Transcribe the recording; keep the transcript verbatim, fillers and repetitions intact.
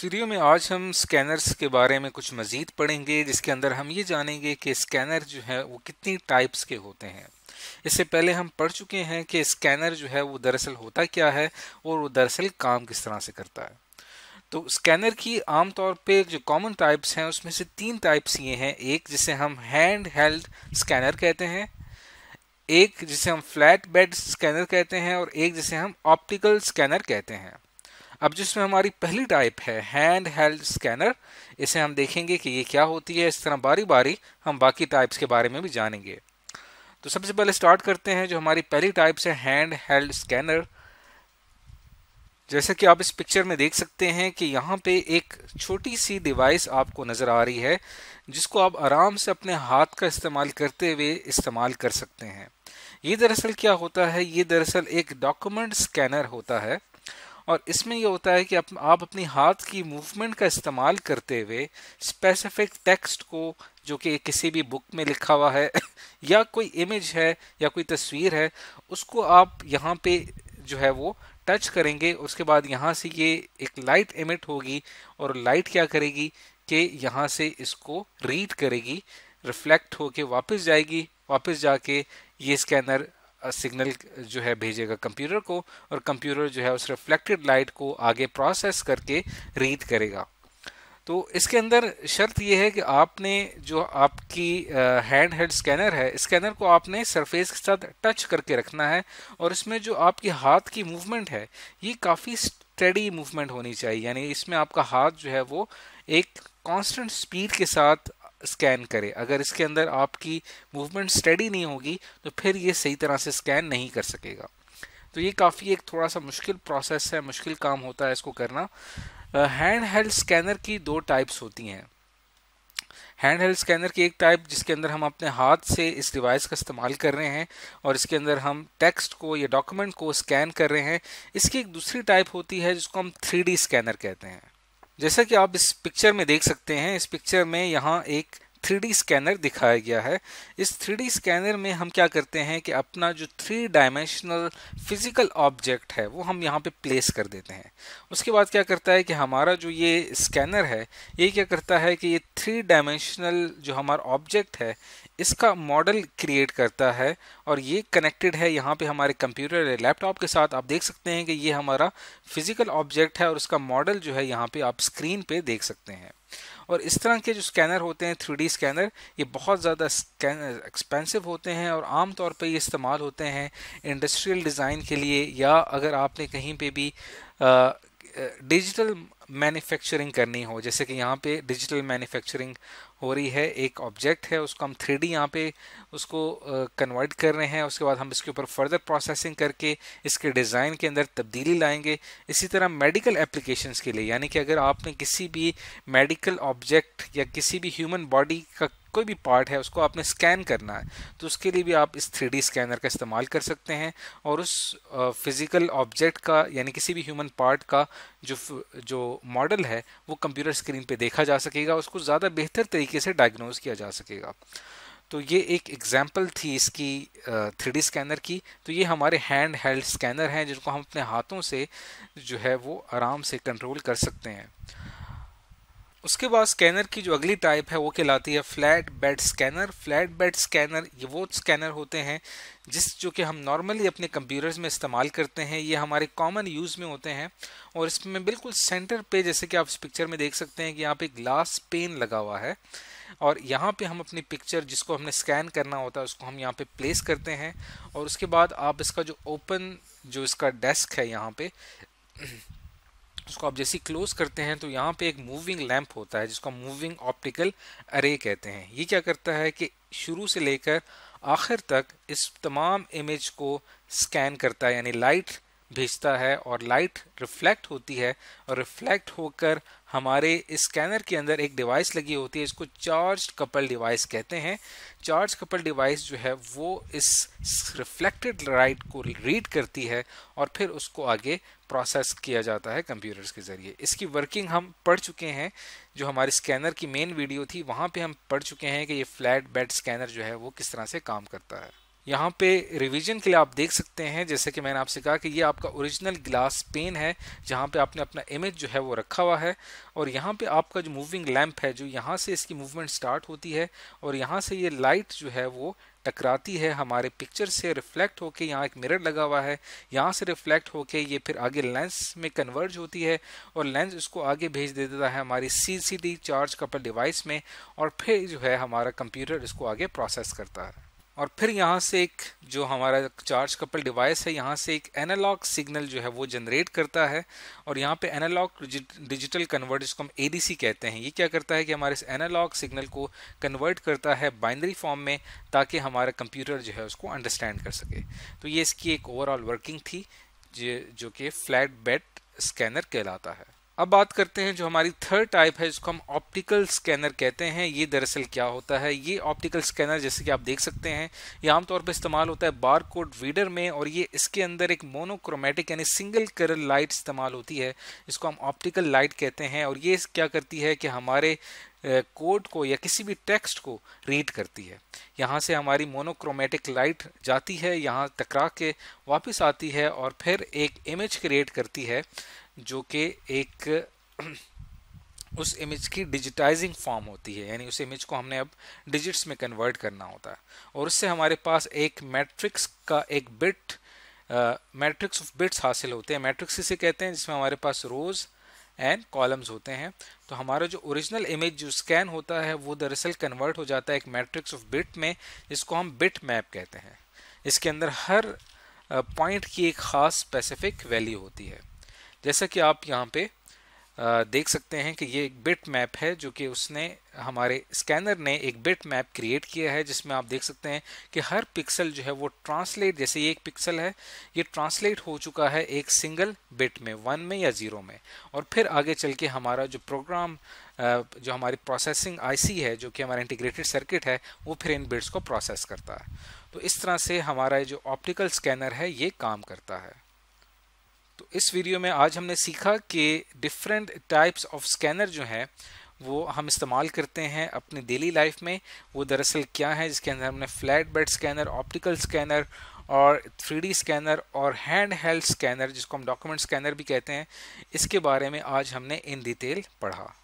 इस वीडियो में आज हम स्कैनर्स के बारे में कुछ मज़ीद पढ़ेंगे, जिसके अंदर हम ये जानेंगे कि स्कैनर जो है वो कितनी टाइप्स के होते हैं। इससे पहले हम पढ़ चुके हैं कि स्कैनर जो है वो दरअसल होता क्या है और वो दरअसल काम किस तरह से करता है। तो स्कैनर की आमतौर पे जो कॉमन टाइप्स हैं उसमें से तीन टाइप्स ये हैं। एक जिसे हम हैंड हेल्ड स्कैनर कहते हैं, एक जिसे हम फ्लैट बेड स्कैनर कहते हैं और एक जिसे हम ऑप्टिकल स्कैनर कहते हैं। अब जिसमें हमारी पहली टाइप है हैंड हेल्ड स्कैनर, इसे हम देखेंगे कि ये क्या होती है। इस तरह बारी बारी हम बाकी टाइप्स के बारे में भी जानेंगे। तो सबसे पहले स्टार्ट करते हैं जो हमारी पहली टाइप्स है हैंड हेल्ड स्कैनर। जैसे कि आप इस पिक्चर में देख सकते हैं कि यहाँ पे एक छोटी सी डिवाइस आपको नज़र आ रही है, जिसको आप आराम से अपने हाथ का इस्तेमाल करते हुए इस्तेमाल कर सकते हैं। ये दरअसल क्या होता है, ये दरअसल एक डॉक्यूमेंट स्कैनर होता है और इसमें ये होता है कि आप, आप अपनी हाथ की मूवमेंट का इस्तेमाल करते हुए स्पेसिफिक टेक्स्ट को, जो कि किसी भी बुक में लिखा हुआ है या कोई इमेज है या कोई तस्वीर है, उसको आप यहाँ पे जो है वो टच करेंगे। उसके बाद यहाँ से ये एक लाइट एमिट होगी और लाइट क्या करेगी कि यहाँ से इसको रीड करेगी, रिफ्लेक्ट होके वापस जाएगी। वापस जाके ये स्कैनर सिग्नल जो है भेजेगा कंप्यूटर को और कंप्यूटर जो है उस रिफ्लेक्टेड लाइट को आगे प्रोसेस करके रीड करेगा। तो इसके अंदर शर्त यह है कि आपने जो आपकी हैंड हेल्ड स्कैनर है, स्कैनर को आपने सरफेस के साथ टच करके रखना है और इसमें जो आपकी हाथ की मूवमेंट है ये काफ़ी स्टेडी मूवमेंट होनी चाहिए। यानी इसमें आपका हाथ जो है वो एक कांस्टेंट स्पीड के साथ स्कैन करे। अगर इसके अंदर आपकी मूवमेंट स्टेडी नहीं होगी तो फिर ये सही तरह से स्कैन नहीं कर सकेगा। तो ये काफ़ी एक थोड़ा सा मुश्किल प्रोसेस है, मुश्किल काम होता है इसको करना। हैंड हेल्ड स्कैनर की दो टाइप्स होती हैं। हैंड हेल्ड स्कैनर की एक टाइप जिसके अंदर हम अपने हाथ से इस डिवाइस का इस्तेमाल कर रहे हैं और इसके अंदर हम टेक्स्ट को या डॉक्यूमेंट को स्कैन कर रहे हैं। इसकी एक दूसरी टाइप होती है जिसको हम थ्री डी स्कैनर कहते हैं। जैसा कि आप इस पिक्चर में देख सकते हैं, इस पिक्चर में यहाँ एक थ्री डी स्कैनर दिखाया गया है। इस थ्री डी स्कैनर में हम क्या करते हैं कि अपना जो थ्री डायमेंशनल फिजिकल ऑब्जेक्ट है वो हम यहाँ पे प्लेस कर देते हैं। उसके बाद क्या करता है कि हमारा जो ये स्कैनर है ये क्या करता है कि ये थ्री डायमेंशनल जो हमारा ऑब्जेक्ट है इसका मॉडल क्रिएट करता है और ये कनेक्टेड है यहाँ पे हमारे कंप्यूटर या लैपटॉप के साथ। आप देख सकते हैं कि ये हमारा फिजिकल ऑब्जेक्ट है और उसका मॉडल जो है यहाँ पे आप स्क्रीन पे देख सकते हैं। और इस तरह के जो स्कैनर होते हैं थ्री डी स्कैनर, ये बहुत ज़्यादा एक्सपेंसिव होते हैं और आम तौर पे ये इस्तेमाल होते हैं इंडस्ट्रियल डिज़ाइन के लिए, या अगर आपने कहीं पे भी डिजिटल मैन्युफैक्चरिंग करनी हो। जैसे कि यहाँ पे डिजिटल मैन्युफैक्चरिंग हो रही है, एक ऑब्जेक्ट है उसको हम थ्री डी यहाँ पे उसको कन्वर्ट कर रहे हैं। उसके बाद हम इसके ऊपर फर्दर प्रोसेसिंग करके इसके डिज़ाइन के अंदर तब्दीली लाएंगे। इसी तरह मेडिकल एप्लीकेशंस के लिए, यानी कि अगर आपने किसी भी मेडिकल ऑब्जेक्ट या किसी भी ह्यूमन बॉडी का कोई भी पार्ट है उसको आपने स्कैन करना है तो उसके लिए भी आप इस थ्री डी स्कैनर का इस्तेमाल कर सकते हैं और उस फिज़िकल ऑब्जेक्ट का यानी किसी भी ह्यूमन पार्ट का जो जो मॉडल है वो कंप्यूटर स्क्रीन पे देखा जा सकेगा, उसको ज़्यादा बेहतर तरीके से डायग्नोज किया जा सकेगा। तो ये एक एग्जाम्पल थी इसकी थ्री डी स्कैनर की। तो ये हमारे हैंड हेल्ड स्कैनर हैं जिनको हम अपने हाथों से जो है वो आराम से कंट्रोल कर सकते हैं। उसके बाद स्कैनर की जो अगली टाइप है वो कहलाती है flatbed scanner. Flatbed scanner ये वो स्कैनर होते हैं जिस जो कि हम नॉर्मली अपने कंप्यूटर्स में इस्तेमाल करते हैं। ये हमारे कॉमन यूज़ में होते हैं और इसमें बिल्कुल सेंटर पे, जैसे कि आप इस पिक्चर में देख सकते हैं कि यहाँ पे ग्लास पेन लगा हुआ है और यहाँ पे हम अपनी पिक्चर जिसको हमने स्कैन करना होता है उसको हम यहाँ पे प्लेस करते हैं और उसके बाद आप इसका जो ओपन जो इसका डेस्क है यहाँ पे उसको आप जैसे क्लोज करते हैं तो यहाँ पे एक मूविंग लैंप होता है जिसको मूविंग ऑप्टिकल अरे कहते हैं। ये क्या करता है कि शुरू से लेकर आखिर तक इस तमाम इमेज को स्कैन करता है, यानी लाइट भेजता है और लाइट रिफ्लेक्ट होती है और रिफ्लेक्ट होकर हमारे इस स्कैनर के अंदर एक डिवाइस लगी होती है, इसको चार्ज कपल डिवाइस कहते हैं। चार्ज कपल डिवाइस जो है वो इस रिफ्लेक्टेड लाइट को रीड करती है और फिर उसको आगे प्रोसेस किया जाता है कंप्यूटर्स के ज़रिए। इसकी वर्किंग हम पढ़ चुके हैं, जो हमारे स्कैनर की मेन वीडियो थी वहाँ पे हम पढ़ चुके हैं कि ये फ्लैट बेड स्कैनर जो है वो किस तरह से काम करता है। यहाँ पे रिवीजन के लिए आप देख सकते हैं, जैसे कि मैंने आपसे कहा कि ये आपका ओरिजिनल ग्लास पेन है जहाँ पे आपने अपना इमेज जो है वो रखा हुआ है, और यहाँ पे आपका जो मूविंग लैंप है, जो यहाँ से इसकी मूवमेंट स्टार्ट होती है और यहाँ से ये लाइट जो है वो टकराती है हमारे पिक्चर से, रिफ्लेक्ट होके यहाँ एक मिरर लगा हुआ है, यहाँ से रिफ्लेक्ट होके ये फिर आगे लेंस में कन्वर्ज होती है और लेंस इसको आगे भेज दे देता है हमारी सीसीडी चार्ज कपल डिवाइस में, और फिर जो है हमारा कंप्यूटर इसको आगे प्रोसेस करता है। और फिर यहाँ से एक जो हमारा चार्ज कपल डिवाइस है, यहाँ से एक एनालॉग सिग्नल जो है वो जनरेट करता है, और यहाँ पे एनालॉग डिजिटल कन्वर्ट, जिसको हम एडीसी कहते हैं, ये क्या करता है कि हमारे इस एनालॉग सिग्नल को कन्वर्ट करता है बाइनरी फॉर्म में, ताकि हमारा कंप्यूटर जो है उसको अंडरस्टैंड कर सके। तो ये इसकी एक ओवरऑल वर्किंग थी, जो कि फ्लैट बेड स्कैनर कहलाता है। अब बात करते हैं जो हमारी थर्ड टाइप है, जिसको हम ऑप्टिकल स्कैनर कहते हैं। ये दरअसल क्या होता है, ये ऑप्टिकल स्कैनर जैसे कि आप देख सकते हैं, ये आमतौर पर इस्तेमाल होता है बार कोड रीडर में, और ये इसके अंदर एक मोनोक्रोमेटिक यानी सिंगल कलर लाइट इस्तेमाल होती है, इसको हम ऑप्टिकल लाइट कहते हैं। और ये क्या करती है कि हमारे कोड को या किसी भी टेक्स्ट को रीड करती है। यहाँ से हमारी मोनोक्रोमेटिक लाइट जाती है, यहाँ टकरा के वापस आती है और फिर एक इमेज क्रिएट करती है, जो कि एक उस इमेज की डिजिटाइजिंग फॉर्म होती है, यानी उस इमेज को हमने अब डिजिट्स में कन्वर्ट करना होता है, और उससे हमारे पास एक मैट्रिक्स का एक बिट मैट्रिक्स ऑफ बिट्स हासिल होते हैं। मैट्रिक्स इसे कहते हैं, जिसमें हमारे पास रोज एंड कॉलम्स होते हैं। तो हमारा जो ओरिजिनल इमेज जो स्कैन होता है वो दरअसल कन्वर्ट हो जाता है एक मैट्रिक्स ऑफ बिट में, जिसको हम बिट मैप कहते हैं। इसके अंदर हर पॉइंट की एक खास स्पेसिफिक वैल्यू होती है। जैसा कि आप यहाँ पे देख सकते हैं कि ये एक बिट मैप है, जो कि उसने हमारे स्कैनर ने एक बिट मैप क्रिएट किया है, जिसमें आप देख सकते हैं कि हर पिक्सल जो है वो ट्रांसलेट, जैसे ये एक पिक्सल है, ये ट्रांसलेट हो चुका है एक सिंगल बिट में, वन में या ज़ीरो में, और फिर आगे चल के हमारा जो प्रोग्राम, जो हमारी प्रोसेसिंग आईसी है, जो कि हमारा इंटीग्रेटेड सर्किट है, वो फिर इन बिट्स को प्रोसेस करता है। तो इस तरह से हमारा जो ऑप्टिकल स्कैनर है ये काम करता है। तो इस वीडियो में आज हमने सीखा कि डिफरेंट टाइप्स ऑफ स्कैनर जो हैं वो हम इस्तेमाल करते हैं अपनी डेली लाइफ में, वो दरअसल क्या है, जिसके अंदर हमने flatbed scanner, optical scanner three D डी स्कैनर और हैंड हेल्ड स्कैनर, जिसको हम डॉक्यूमेंट स्कैनर भी कहते हैं, इसके बारे में आज हमने इन डिटेल पढ़ा।